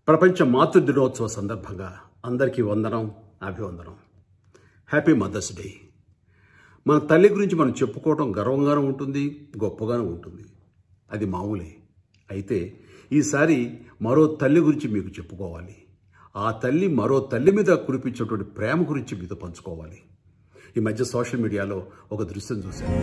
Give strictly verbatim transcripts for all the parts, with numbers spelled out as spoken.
ప్రపంచ మాతృ దినోత్సవ సందర్భంగా అందరికీ వందనం, అభివందనం. Happy mother's day. మన తల్లి గురించి మనం చెప్పుకోవడం గర్వంగానే ఉంటుంది, గొప్పగానే ఉంటుంది. అది మామూలే. అయితే ఈసారి మరో తల్లి గురించి మీకు చెప్పుకోవాలి. ఆ తల్లి మరో తల్లి మీద కురిపించేటువంటి ప్రేమ గురించి మీతో పంచుకోవాలి. ఈ మధ్య సోషల్ మీడియాలో ఒక దృశ్యం చూశాను.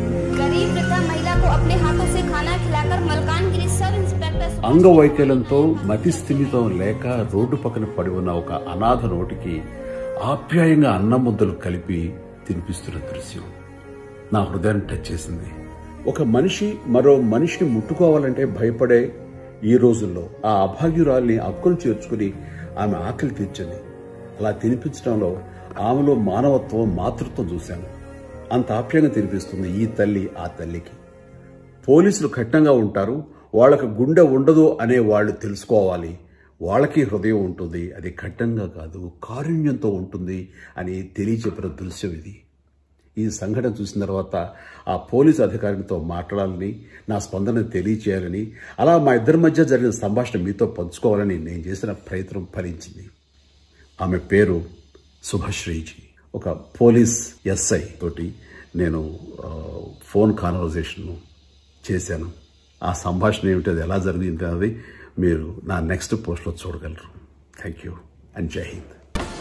అంగవైకల్యంతో మతి స్థిమితం లేక రోడ్డు పక్కన పడి ఉన్న ఒక అనాథ నోటికి ఆప్యాయంగా అన్నం ముద్దలు కలిపి తినిపిస్తున్న దృశ్యం నా హృదయాన్ని టచ్ చేసింది. ఒక మనిషి మరో మనిషిని ముట్టుకోవాలంటే భయపడే ఈ రోజుల్లో ఆ అభాగ్యురాల్ని అక్కులు చేర్చుకుని ఆమె ఆకలి తీర్చింది. అలా తినిపించడంలో ఆమెలో మానవత్వం, మాతృత్వం చూశాను. అంత ఆప్యాయంగా తినిపిస్తుంది ఈ తల్లి ఆ తల్లికి. పోలీసులు కఠినంగా ఉంటారు, వాళ్ళకు గుండె ఉండదు అనే వాళ్ళు తెలుసుకోవాలి. వాళ్ళకి హృదయం ఉంటుంది, అది కఠినంగా కాదు కారుణ్యంతో ఉంటుంది అని తెలియచెప్పిన దృశ్యం ఇది. ఈ సంఘటన చూసిన తర్వాత ఆ పోలీసు అధికారితో మాట్లాడాలని, నా స్పందన తెలియచేయాలని, అలా మా ఇద్దరి మధ్య జరిగిన సంభాషణ మీతో పంచుకోవాలని నేను చేసిన ప్రయత్నం ఫలించింది. ఆమె పేరు శుభశ్రీజీ. ఒక పోలీస్ ఎస్ఐ తోటి నేను ఫోన్ కాన్వర్జేషన్ చేశాను. ఆ సంభాషణ ఏమిటి, అది ఎలా జరిగింది అది మీరు నా నెక్స్ట్ పోస్ట్లో చూడగలరు. థ్యాంక్ యూ అండ్ జై హింద్.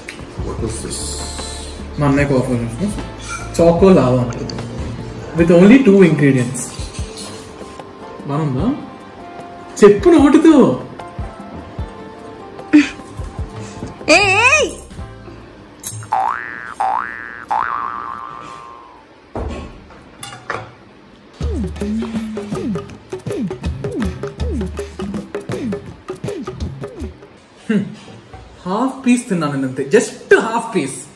మా అన్నయ్యకు offer choco lava with only two ingredients. బాగుందా? చెప్పు నోటితో. హాఫ్ పీస్ తిన్నాను అంతే, జస్ట్ హాఫ్ పీస్.